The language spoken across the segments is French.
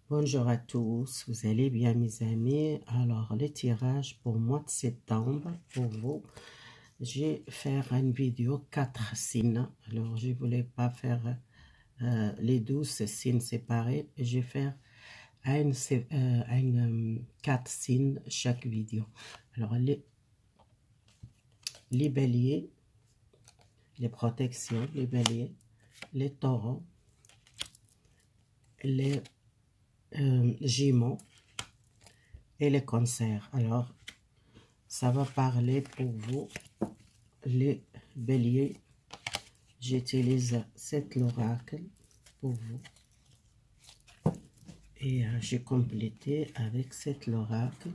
Bonjour à tous, vous allez bien mes amis? Alors le tirage pour le mois de septembre pour vous, je vais faire une vidéo 4 signes. Alors je voulais pas faire les 12 signes séparés, je vais faire 4 signes chaque vidéo. Alors les béliers, les protections, les béliers, les taureaux, les Gémeaux et les cancers. Alors, ça va parler pour vous, les béliers. J'utilise cet oracle pour vous. Et j'ai complété avec cet oracle.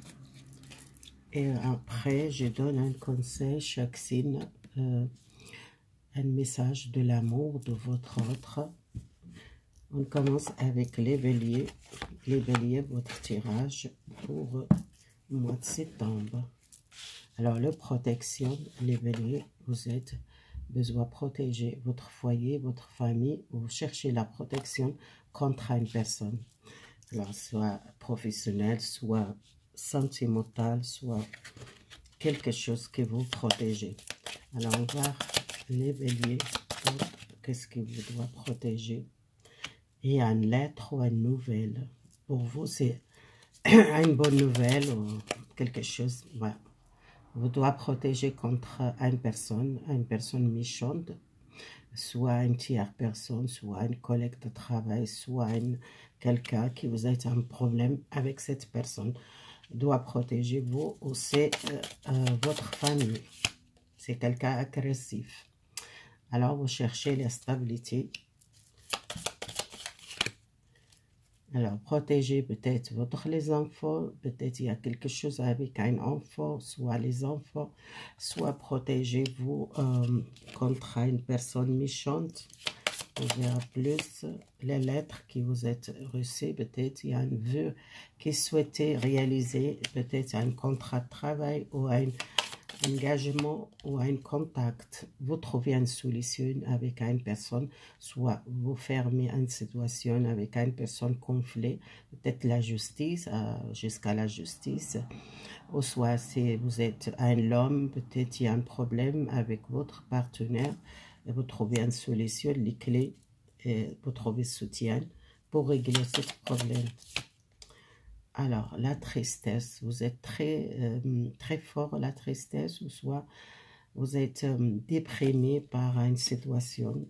Et après, je donne un conseil, chaque signe, un message de l'amour de votre autre. On commence avec les béliers. Les béliers, votre tirage pour le mois de septembre. Alors, la protection, les béliers, vous êtes besoin de protéger votre foyer, votre famille, ou cherchez la protection contre une personne. Alors, soit professionnel, soit sentimental, soit quelque chose que vous protégez. Alors, on va voir les béliers, qu'est-ce que vous doit protéger. Et une lettre ou une nouvelle. Pour vous, c'est une bonne nouvelle ou quelque chose. Voilà. Vous devez protéger contre une personne méchante, soit une tierce personne, soit une collègue de travail, soit quelqu'un qui vous a un problème avec cette personne. Doit protéger vous ou c'est votre famille. C'est quelqu'un agressif. Alors, vous cherchez la stabilité. Alors, protégez peut-être les enfants, peut-être il y a quelque chose avec un enfant, soit les enfants, soit protégez-vous contre une personne méchante. On verra plus les lettres qui vous êtes reçues, peut-être il y a un vœu qui souhaitait réaliser, peut-être un contrat de travail ou un engagement ou un contact, vous trouvez une solution avec une personne, soit vous fermez une situation avec une personne conflit, peut-être la justice, jusqu'à la justice, ou soit si vous êtes un homme, peut-être il y a un problème avec votre partenaire, et vous trouvez une solution, les clés, et vous trouvez soutien pour régler ce problème. Alors, la tristesse, vous êtes très fort, la tristesse, ou soit vous êtes déprimé par une situation.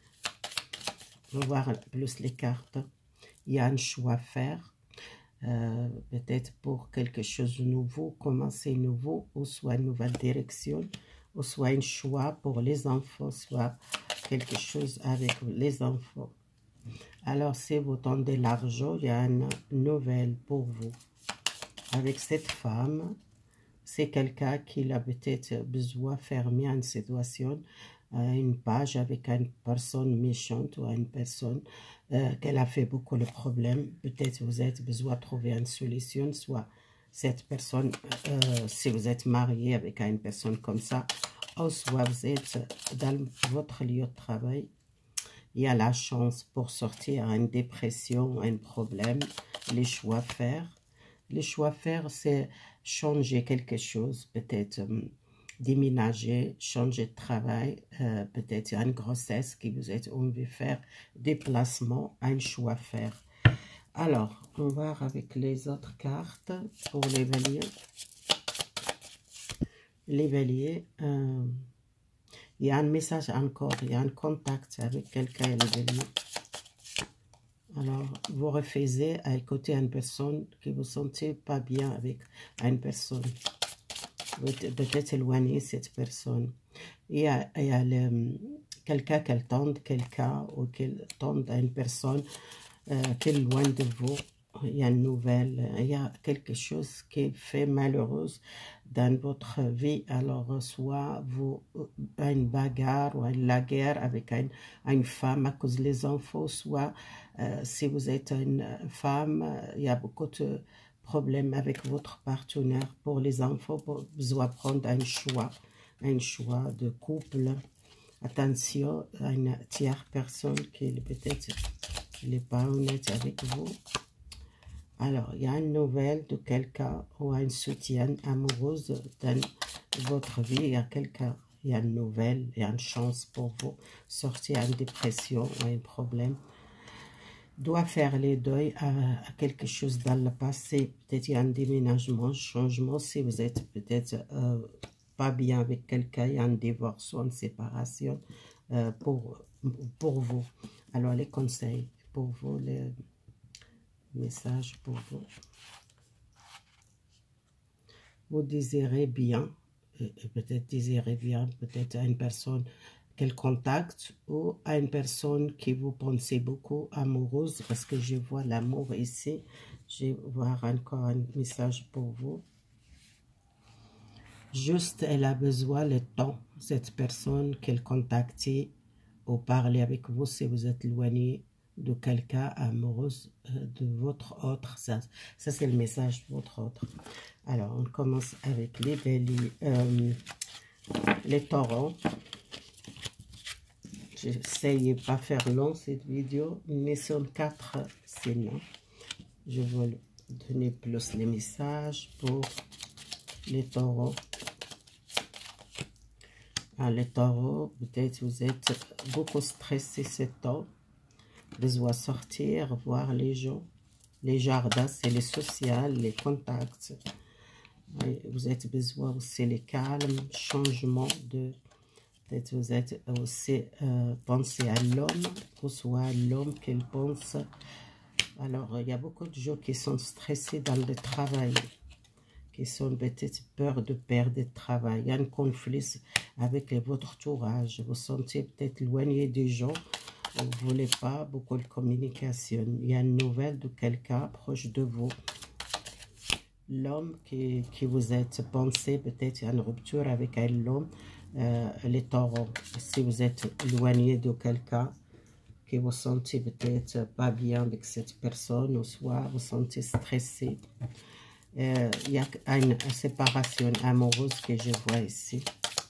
On va voir plus les cartes. Il y a un choix à faire, peut-être pour quelque chose de nouveau, commencer nouveau, ou soit une nouvelle direction, ou soit un choix pour les enfants, soit quelque chose avec les enfants. Alors, si vous tendez l'argent, il y a une nouvelle pour vous. Avec cette femme, c'est quelqu'un qui a peut-être besoin de fermer une situation, une page avec une personne méchante ou une personne qu'elle a fait beaucoup de problèmes. Peut-être vous avez besoin de trouver une solution, soit cette personne, si vous êtes marié avec une personne comme ça, ou soit vous êtes dans votre lieu de travail. Il y a la chance pour sortir d'une dépression, un problème, les choix à faire. Les choix à faire, c'est changer quelque chose, peut-être déménager, changer de travail, peut-être une grossesse qui vous êtes envie de faire, déplacement, un choix à faire. Alors, on va voir avec les autres cartes pour les béliers. Les béliers, il y a un message encore, il y a un contact avec quelqu'un, les béliers. Alors, vous refusez à écouter une personne que vous ne sentez pas bien avec une personne. Vous devez éloigner cette personne. Il y a quelqu'un qu'elle tente, quelqu'un ou qu'elle tente à une personne qui est loin de vous. Il y a une nouvelle, il y a quelque chose qui fait malheureuse dans votre vie. Alors, soit vous une bagarre ou la guerre avec une femme à cause des enfants, soit si vous êtes une femme, il y a beaucoup de problèmes avec votre partenaire pour les enfants, vous besoin prendre un choix de couple. Attention à une tierce personne qui peut-être n'est pas honnête avec vous. Alors, il y a une nouvelle de quelqu'un ou un soutien amoureuse dans votre vie. Il y a quelqu'un, il y a une nouvelle, il y a une chance pour vous. Sortir d'une dépression ou un problème. Doit faire les deuils à quelque chose dans le passé. Peut-être il y a un déménagement, un changement. Si vous êtes peut-être pas bien avec quelqu'un, il y a un divorce ou une séparation pour vous. Alors, les conseils pour vous, les messages pour vous. Vous désirez bien, peut-être désirez bien, peut-être à une personne qu'elle contacte ou à une personne qui vous pensez beaucoup amoureuse, parce que je vois l'amour ici. Je vais voir encore un message pour vous. Juste, elle a besoin de temps, cette personne qu'elle contacte ou parler avec vous si vous êtes éloigné de quelqu'un amoureuse de votre autre. Ça c'est le message de votre autre. Alors, on commence avec les béliers, les taureaux. J'essaye de pas faire long cette vidéo, mais sur 4 signes. Je vais donner plus les messages pour les taureaux. Alors, les taureaux, peut-être vous êtes beaucoup stressé ce temps. Besoin de sortir, voir les gens. Les jardins, c'est les sociales, les contacts. Vous êtes besoin aussi les calmes, changement de... Peut-être vous êtes aussi pensé à l'homme, ou soit l'homme qu'il pense. Alors, il y a beaucoup de gens qui sont stressés dans le travail, qui sont peut-être peur de perdre le travail. Il y a un conflit avec votre entourage. Vous sentez peut-être éloigné des gens. Vous ne voulez pas beaucoup de communication. Il y a une nouvelle de quelqu'un proche de vous. L'homme qui vous êtes pensé, peut-être il y a une rupture avec un homme, les taureaux. Si vous êtes éloigné de quelqu'un, que vous sentez peut-être pas bien avec cette personne, ou soit vous sentez stressé. Il y a une séparation amoureuse que je vois ici.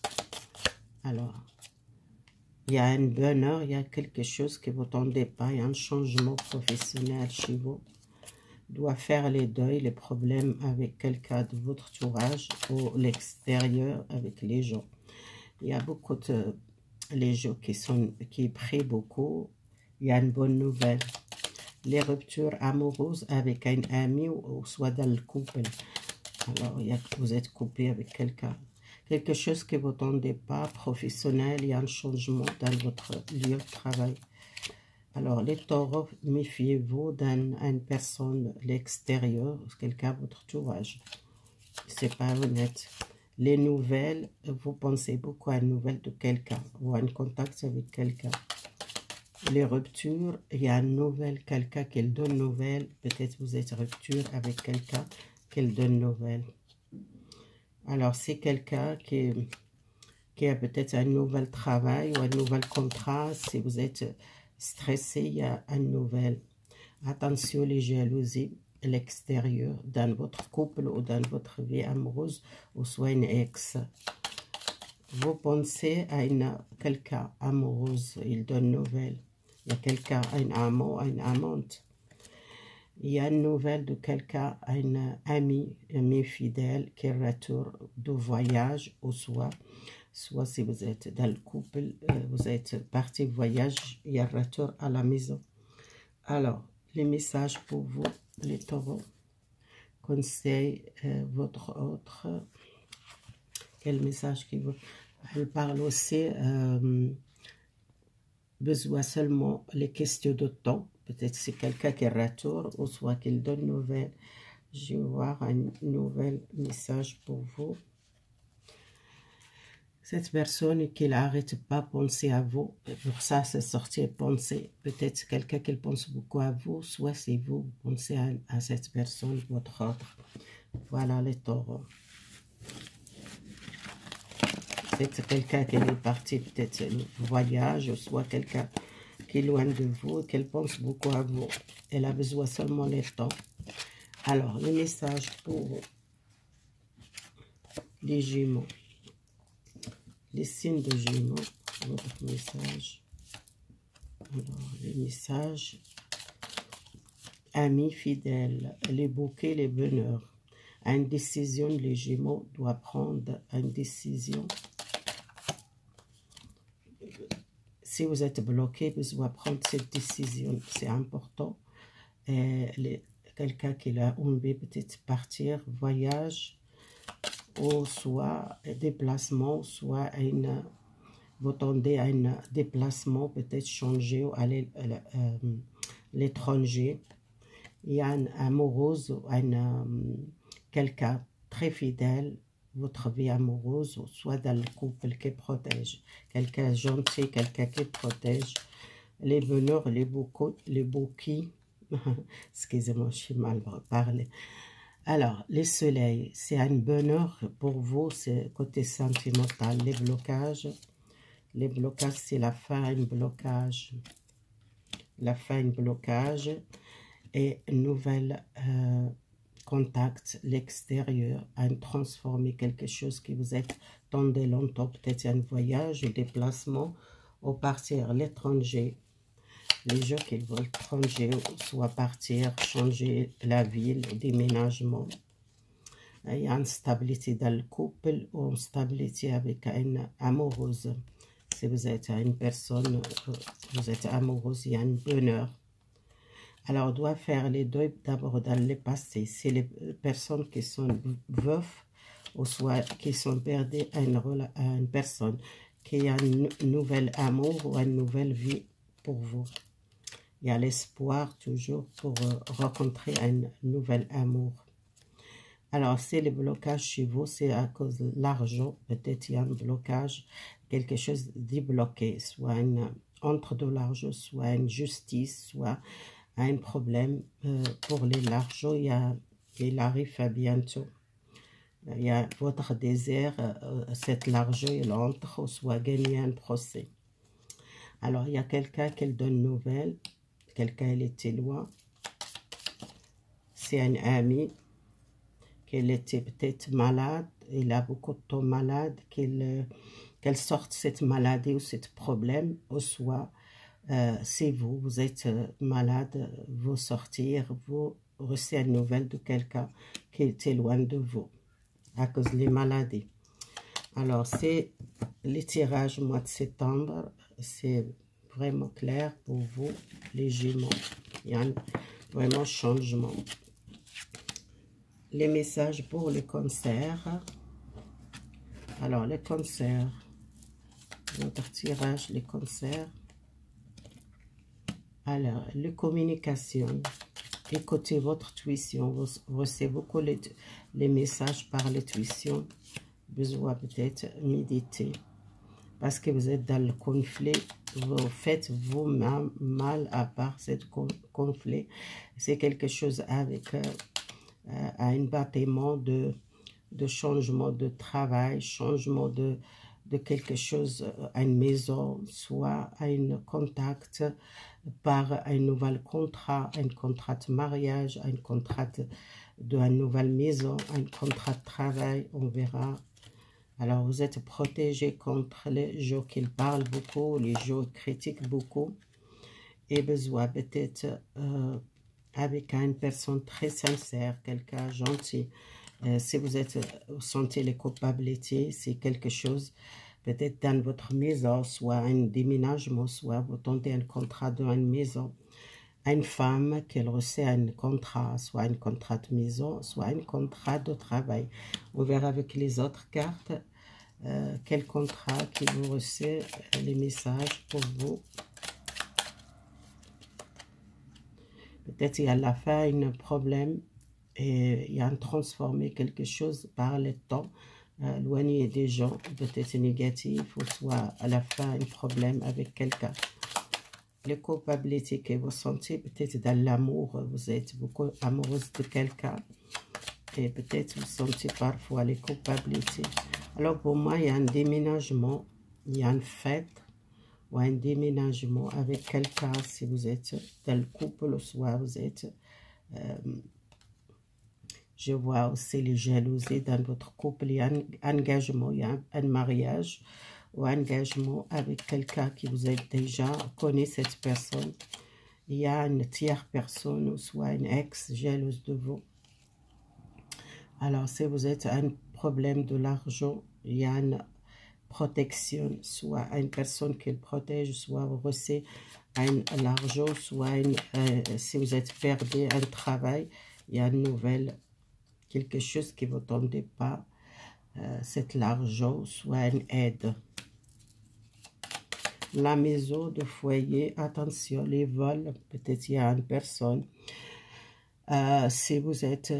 Alors, il y a un bonheur, il y a quelque chose que vous n'entendez pas, il y a un changement professionnel chez vous. Doit faire les deuils, les problèmes avec quelqu'un de votre entourage ou l'extérieur avec les gens. Il y a beaucoup de les gens qui prient beaucoup. Il y a une bonne nouvelle. Les ruptures amoureuses avec un ami ou soit dans le couple. Alors, vous êtes coupé avec quelqu'un. Quelque chose que vous n'entendez pas, professionnel, il y a un changement dans votre lieu de travail. Alors, les taureaux, méfiez-vous d'une personne à l'extérieur, quelqu'un à votre entourage. C'est pas honnête. Les nouvelles, vous pensez beaucoup à une nouvelle de quelqu'un ou à un contact avec quelqu'un. Les ruptures, il y a une nouvelle, quelqu'un qui donne nouvelle. Peut-être vous êtes rupture avec quelqu'un qui donne nouvelle. Alors, c'est quelqu'un qui a peut-être un nouvel travail ou un nouvel contrat. Si vous êtes stressé, il y a une nouvelle. Attention les jalousies, l'extérieur, dans votre couple ou dans votre vie amoureuse, ou soit une ex. Vous pensez à quelqu'un amoureuse, il donne nouvelle. Il y a quelqu'un, un amant, une amante. Il y a une nouvelle de quelqu'un, un ami fidèle qui retourne de voyage, ou soit si vous êtes dans le couple, vous êtes parti voyage, il y a retour à la maison. Alors, les messages pour vous, les taureaux. Conseil, votre autre. Quel message qui vous... Elle parle aussi, besoin seulement les questions de temps. Peut-être c'est quelqu'un qui retourne ou soit qu'il donne nouvelle. Je vais voir un nouvel message pour vous. Cette personne qui n'arrête pas de penser à vous, pour ça c'est sortir penser. Peut-être quelqu'un qui pense beaucoup à vous, soit c'est vous, pensez à cette personne, votre autre. Voilà les taureaux. C'est quelqu'un qui est parti peut-être voyage, soit quelqu'un qui est loin de vous, qu'elle pense beaucoup à vous. Elle a besoin seulement du temps. Alors, le message pour les Gémeaux. Les signes de Gémeaux, votre message. Alors, les messages amis fidèles, les bouquets, les bonheurs. Une décision, les Gémeaux doivent prendre une décision. Si vous êtes bloqué, vous devez prendre cette décision, c'est important. Quelqu'un qui a envie peut-être partir, voyage, ou soit déplacement, soit vous tendez à un déplacement, peut-être changer ou aller à l'étranger. Il y a un amoureuse, quelqu'un très fidèle, votre vie amoureuse, soit dans le couple qui protège, quelqu'un gentil, quelqu'un qui protège, les bonheurs, les bouquets, excusez-moi, je suis mal parlé. Alors, les soleils, c'est un bonheur pour vous, c'est côté sentimental, les blocages, c'est la fin, un blocage, et un nouvel contact, l'extérieur, à transformer quelque chose qui vous est tendu longtemps, peut-être un voyage, un déplacement, ou partir à l'étranger. Les gens qui veulent l'étranger, soit partir, changer la ville, déménagement. Il y a une stabilité dans le couple ou une stabilité avec une amoureuse. Si vous êtes une personne, vous êtes amoureuse, il y a un bonheur. Alors, on doit faire les deux d'abord dans le passé. C'est les personnes qui sont veuves ou soit qui sont perdues à une personne qui a un nouvel amour ou une nouvelle vie pour vous. Il y a l'espoir toujours pour rencontrer un nouvel amour. Alors, c'est le blocage chez vous, c'est à cause de l'argent. Peut-être il y a un blocage, quelque chose débloqué, soit entre de l'argent, soit une justice, soit un problème pour l'argent. Il arrive à bientôt. Il y a votre désir, cet argent, il entre, soit gagner un procès. Alors, il y a quelqu'un qui donne une nouvelle. Quelqu'un, il était loin. C'est un ami. Qu'il était peut-être malade. Il a beaucoup de temps malade. Qu'elle sorte cette maladie ou ce problème. Ou soit, c'est vous êtes malade, vous sortir, vous recevez une nouvelle de quelqu'un qui était loin de vous à cause des maladies. Alors, c'est le tirage mois de septembre. C'est vraiment clair pour vous, les Gémeaux. Il y a vraiment changement. Les messages pour le cancer. Alors, le cancer. Notre tirage, les cancers. Alors, la communication. Écoutez votre tuition. Vous recevez beaucoup les messages par l'intuition. Besoin peut-être méditer. Parce que vous êtes dans le conflit. Vous faites vous-même mal à part ce conflit. C'est quelque chose avec un bâtiment de changement de travail, changement de quelque chose, une maison, soit un contact par un nouvel contrat, un contrat de mariage, un contrat d'une nouvelle maison, un contrat de travail, on verra. Alors, vous êtes protégé contre les gens qui parlent beaucoup, les gens qui critiquent beaucoup, et besoin peut-être avec une personne très sincère, quelqu'un gentil. Si vous sentez les culpabilités, c'est quelque chose, peut-être dans votre maison, soit un déménagement, soit vous tentez un contrat dans une maison. Une femme qui reçoit un contrat, soit un contrat de maison, soit un contrat de travail. On verra avec les autres cartes quel contrat qui vous reçoit, les messages pour vous. Peut-être il y a à la fin un problème et il y a un transformé quelque chose par le temps, éloigné des gens, peut-être négatif, ou soit à la fin un problème avec quelqu'un. Les culpabilités que vous sentez, peut-être dans l'amour, vous êtes beaucoup amoureuse de quelqu'un et peut-être vous sentez parfois les culpabilités. Alors pour moi, il y a un déménagement, il y a une fête ou un déménagement avec quelqu'un si vous êtes dans le couple, soit vous êtes... je vois aussi les jalousies dans votre couple, il y a un engagement, il y a un mariage ou un engagement avec quelqu'un qui vous a déjà connu cette personne. il y a une tierce personne ou soit une ex jalouse de vous. Alors, si vous êtes un problème de l'argent, il y a une protection, soit une personne qui le protège, soit vous recevez l'argent, soit si vous êtes perdu un travail, il y a une nouvelle, quelque chose qui ne vous attendez pas, c'est l'argent, soit une aide. La maison de foyer, attention, les vols, peut-être il y a une personne. Si vous êtes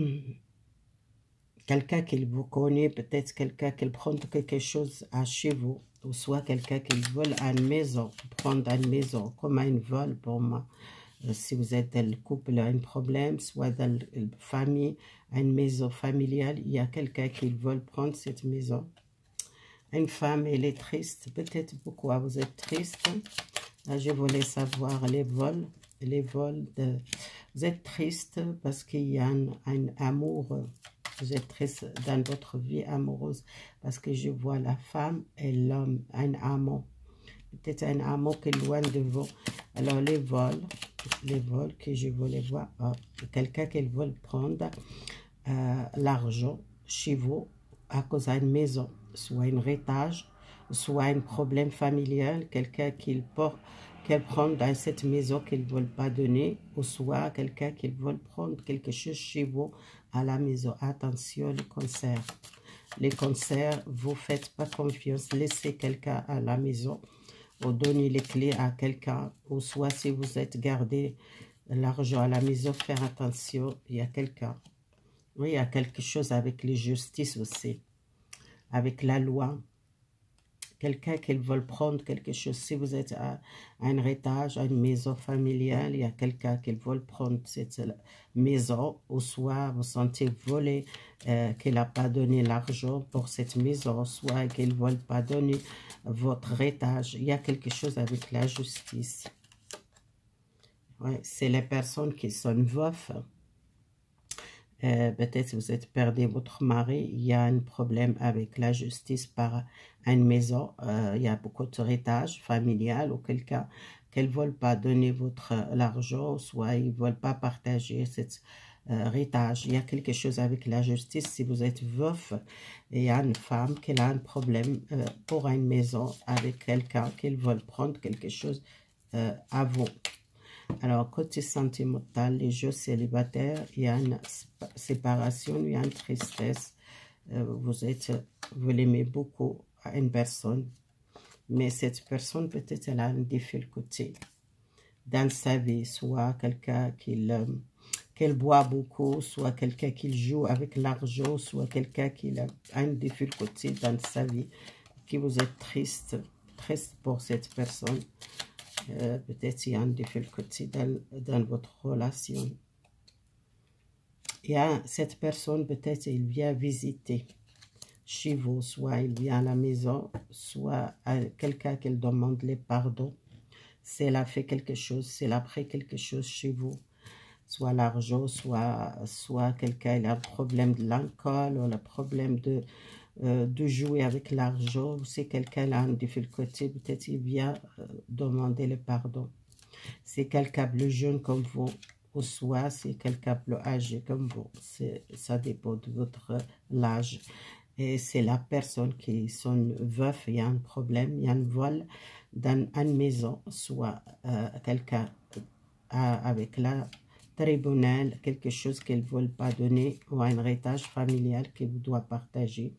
quelqu'un qui vous connaît, peut-être quelqu'un qui prend quelque chose à chez vous, ou soit quelqu'un qui vole une maison, prendre une maison, comme un vol pour moi. Si vous êtes dans le couple, un problème, soit dans la famille, une maison familiale, il y a quelqu'un qui veut prendre cette maison. Une femme, elle est triste. Peut-être pourquoi vous êtes triste. Je voulais savoir les vols. Vous êtes triste parce qu'il y a un amour. Vous êtes triste dans votre vie amoureuse parce que je vois la femme et l'homme, un amour. Peut-être un amour qui est loin de vous. Alors les vols que je voulais voir, quelqu'un qui veut prendre l'argent chez vous à cause d'une maison, soit un héritage, soit un problème familial, quelqu'un qui prend dans cette maison qu'il ne veut pas donner, ou soit quelqu'un qui veut prendre quelque chose chez vous à la maison. Attention, les concerts. Les concerts, vous ne faites pas confiance, laissez quelqu'un à la maison, ou donnez les clés à quelqu'un, ou soit si vous êtes gardé l'argent à la maison, faire attention, il y a quelqu'un. Oui, il y a quelque chose avec les justices aussi, avec la loi. Quelqu'un qui veut prendre quelque chose. Si vous êtes à un héritage, à une maison familiale, il y a quelqu'un qui veut prendre cette maison, ou soit vous sentez volé, qu'il n'a pas donné l'argent pour cette maison, soit qu'il ne veut pas donner votre héritage. Il y a quelque chose avec la justice. Ouais, c'est les personnes qui sont veuves. Peut-être vous êtes perdu votre mari, il y a un problème avec la justice par une maison, il y a beaucoup d'héritage familial ou quelqu'un qu'elles ne veulent pas donner l'argent, soit ils ne veulent pas partager cet héritage. Il y a quelque chose avec la justice. Si vous êtes veuf, il y a une femme qui a un problème pour une maison avec quelqu'un qui veut prendre quelque chose à vous. Alors, côté sentimental, les jeux célibataires, il y a une séparation, il y a une tristesse. Vous l'aimez beaucoup à une personne, mais cette personne, peut-être, elle a une difficulté dans sa vie, soit quelqu'un qu'elle boit beaucoup, soit quelqu'un qui joue avec l'argent, soit quelqu'un qui a une difficulté dans sa vie, qui vous êtes triste pour cette personne. Peut-être il y a une difficulté dans votre relation. Il y a cette personne, peut-être il vient visiter chez vous, soit il vient à la maison, soit quelqu'un qui demande les pardons. Si elle a fait quelque chose, si elle a pris quelque chose chez vous, soit l'argent, soit quelqu'un a un problème de l'alcool ou le problème de jouer avec l'argent, si quelqu'un a une difficulté, peut-être il vient demander le pardon. Si quelqu'un plus jeune comme vous, ou soit si quelqu'un plus âgé comme vous, ça dépend de votre âge. Et c'est la personne qui sont veuf, il y a un problème, il y a un vol dans une maison, soit quelqu'un avec la tribunal, quelque chose qu'elle ne veut pas donner, ou un héritage familial qu'il doit partager.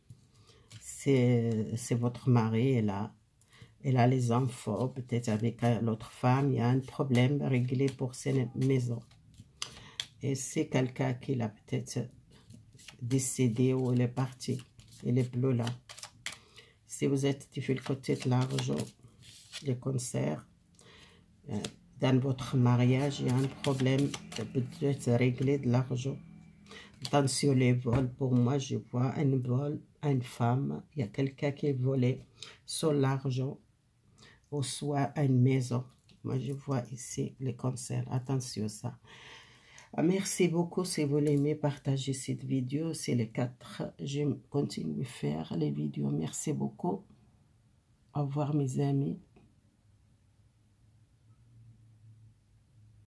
C'est votre mari, elle a les enfants, peut-être avec l'autre femme, il y a un problème réglé pour cette maison. Et c'est quelqu'un qui a peut-être décédé ou il est parti, il est plus là. Si vous êtes difficulté de l'argent, les concerts, dans votre mariage, il y a un problème peut-être réglé de l'argent. Attention les vols, pour moi je vois un vol, une femme, il y a quelqu'un qui est volé sur l'argent ou soit une maison. Moi je vois ici les concerts, attention ça. Merci beaucoup si vous l'aimez, partagez cette vidéo, c'est les 4, je continue à faire les vidéos, merci beaucoup, au revoir mes amis.